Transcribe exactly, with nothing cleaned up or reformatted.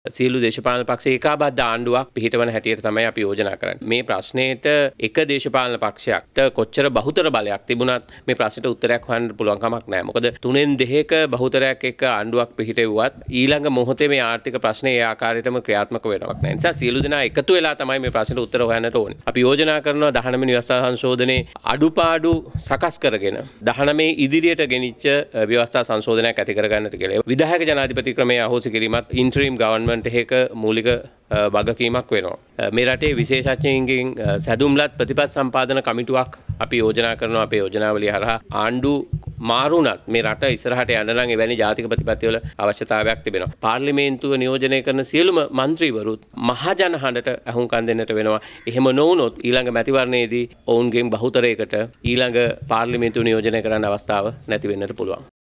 සියලු දේශපාලන පක්ෂ ඒකාබද්ධ ආණ්ඩුවක් පිහිටවන හැටියට තමයි අපි යෝජනා කරන්නේ. මේ ප්‍රශ්නෙට එක දේශපාලන පක්ෂයක්ට කොච්චර බහුතර බලයක් තිබුණත් මේ ප්‍රශ්නෙට උත්තරයක් හොයන්න පුළුවන් කමක් නැහැ. මොකද තුනෙන් දෙකක බහුතරයක් එක්ක ආණ්ඩුවක් පිහිටෙව්වත් ඊළඟ මොහොතේ මේ ආර්ථික ප්‍රශ්නේ ඒ ආකාරයටම ක්‍රියාත්මක වෙනවක් නැහැ. නිසා සියලු දෙනා එකතු වෙලා තමයි මේ ප්‍රශ්නෙට උත්තර හොයන්නට ඕනේ. අපි යෝජනා කරනවා දහනව වෙනි ව්‍යවස්ථා සංශෝධනයේ අඩුපාඩු සකස් කරගෙන දහනවයේ ඉදිරියට ගෙනිච්ච ව්‍යවස්ථා සංශෝධනයක් ඇති කරගන්නට කියලා. විධායක ජනාධිපති ක්‍රමයේ අහෝසි කිරීමත් ඉන්ටරිම් ගවර්න්මන්ට් එක මූලික වගකීමක් වෙනවා. මේ රටේ විශේෂඥයින්ගෙන් සැදුම්ලත් ප්‍රතිපත් සම්පාදන කමිටුවක් අපි යෝජනා කරනවා අපේ යෝජනාවලිය හරහා. ආණ්ඩු මාරුණත් මේ රට ඉස්සරහට යන්න නම් එවැනි ජාතික ප්‍රතිපත්තිවල අවශ්‍යතාවයක් තිබෙනවා. පාර්ලිමේන්තුව නියෝජනය කරන සියලුම മന്ത്രിවරුත් මහජන හඬට අහුම්කම් දෙන්නට වෙනවා. එහෙම නොවුනොත් ඊළඟ මැතිවරණයේදී ඔවුන්ගෙන් බහුතරයකට ඊළඟ පාර්ලිමේන්තුව නියෝජනය කරන්න අවස්ථාව නැති වෙන්නට පුළුවන්.